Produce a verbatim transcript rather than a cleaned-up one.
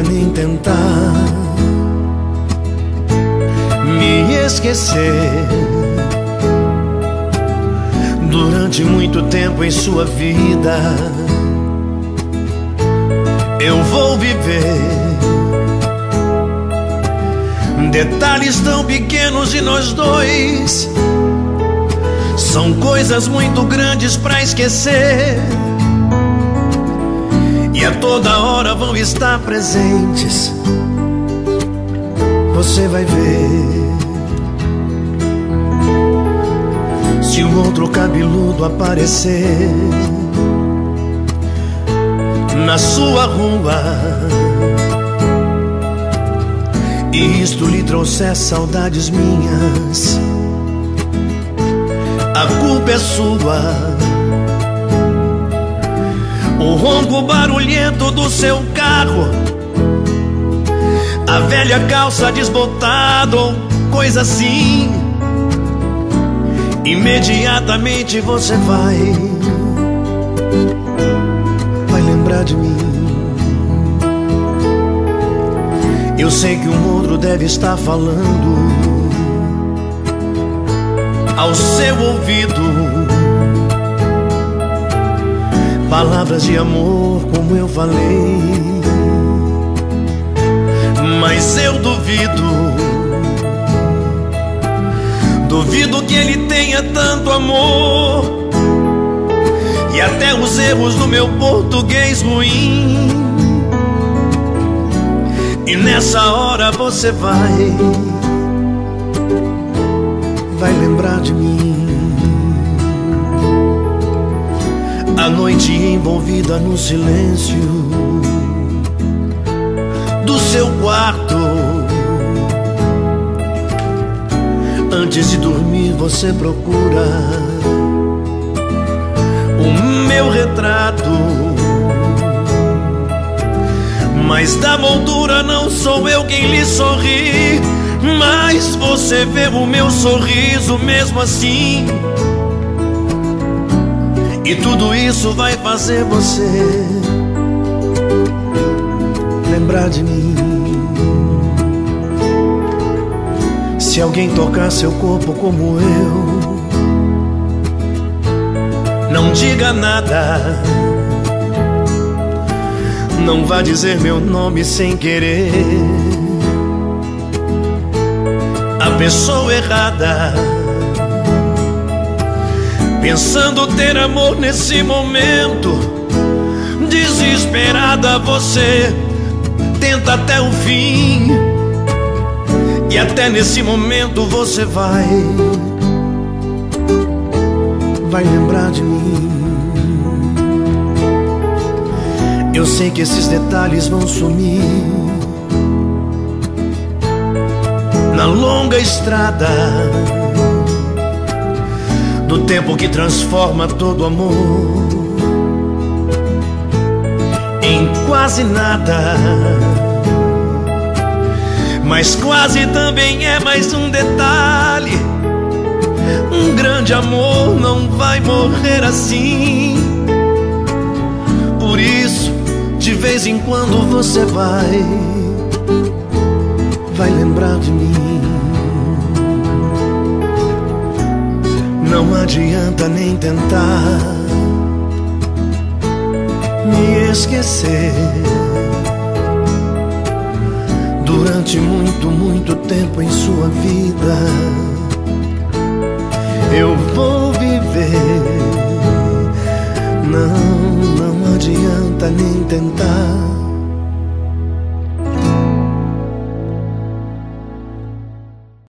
nem tentar me esquecer. Durante muito tempo em sua vida eu vou viver detalhes tão pequenos de nós dois. São coisas muito grandes pra esquecer, e a toda hora vão estar presentes. Você vai ver. Se um outro cabeludo aparecer na sua rua e isto lhe trouxer saudades minhas, a culpa é sua. O ronco barulhento do seu carro, a velha calça desbotada ou coisa assim, imediatamente você vai Vai lembrar de mim. Eu sei que um outro deve estar falando ao seu ouvido palavras de amor como eu falei, mas eu duvido. Duvido que ele tenha tanto amor, e até os erros do meu português ruim. E nessa hora você vai Vai lembrar de mim. A noite envolvida no silêncio do seu quarto, antes de dormir você procura o meu retrato, mas da moldura não sou eu quem lhe sorri, mas você vê o meu sorriso mesmo assim. E tudo isso vai fazer você lembrar de mim. Se alguém tocar seu corpo como eu, não diga nada. Não vá dizer meu nome sem querer. A pessoa errada, pensando ter amor nesse momento, desesperada você tenta até o fim. E até nesse momento você vai Vai lembrar de mim. Eu sei que esses detalhes vão sumir na longa estrada do tempo que transforma todo amor em quase nada. Mas quase também é mais um detalhe. Um grande amor não vai morrer assim. Por isso, de vez em quando você vai Vai lembrar de mim. Não adianta nem tentar me esquecer. Durante muito, muito tempo em sua vida eu vou viver. Não, não adianta nem tentar